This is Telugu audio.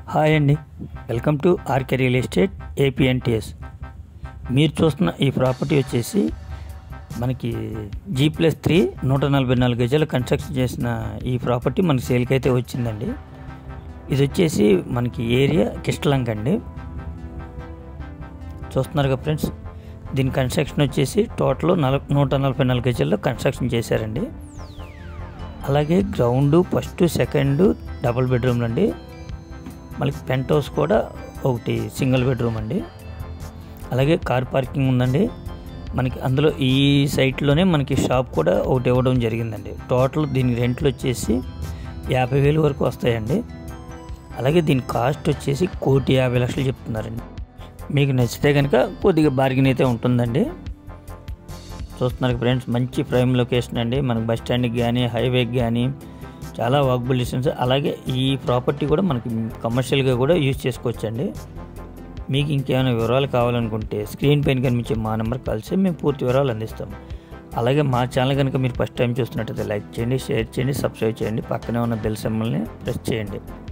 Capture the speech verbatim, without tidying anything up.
హాయ్ అండి, welcome to RK real estate APNTS. మీరు చూస్తున్న ఈ ప్రాపర్టీ వచ్చేసి మనకి జీ ప్లస్ త్రీ నూట నలభై నాలుగు గజాలు కన్స్ట్రక్షన్ చేసిన ఈ ప్రాపర్టీ మనకి సేల్కి అయితే వచ్చిందండి. ఇది వచ్చేసి మనకి ఏరియా కిష్టలంక అండి. చూస్తున్నారుగా ఫ్రెండ్స్, దీని కన్స్ట్రక్షన్ వచ్చేసి టోటల్ నల నూట నలభై నాలుగు గజాల్లో కన్స్ట్రక్షన్ చేశారండి. అలాగే గ్రౌండ్ ఫస్ట్ సెకండ్ డబుల్ బెడ్రూమ్లు అండి. మనకి పెంట్ హౌస్ కూడా ఒకటి సింగిల్ బెడ్రూమ్ అండి. అలాగే కార్ పార్కింగ్ ఉందండి. మనకి అందులో ఈ సైట్లోనే మనకి షాప్ కూడా ఒకటి ఇవ్వడం జరిగిందండి. టోటల్ దీని రెంట్లు వచ్చేసి యాభై వేలు వరకు వస్తాయండి. అలాగే దీని కాస్ట్ వచ్చేసి కోటి యాభై లక్షలు చెప్తున్నారండి. మీకు నచ్చితే కనుక కొద్దిగా బార్గెన్ అయితే ఉంటుందండి. చూస్తున్నారు ఫ్రెండ్స్, మంచి ప్రైమ్ లొకేషన్ అండి. మనకి బస్ స్టాండ్కి కానీ హైవేకి కానీ చాలా వాకబుల్ డిస్టెన్స్. అలాగే ఈ ప్రాపర్టీ కూడా మనకి కమర్షియల్గా కూడా యూజ్ చేసుకోవచ్చండి. మీకు ఇంకేమైనా వివరాలు కావాలనుకుంటే స్క్రీన్ పైన కనిపించే మా నెంబర్ కలిసి మేము పూర్తి వివరాలు అందిస్తాం. అలాగే మా ఛానల్ కనుక మీరు ఫస్ట్ టైం చూస్తున్నట్టయితే లైక్ చేయండి, షేర్ చేయండి, సబ్స్క్రైబ్ చేయండి. పక్కనే ఉన్న బెల్ సింబల్ని ప్రెస్ చేయండి.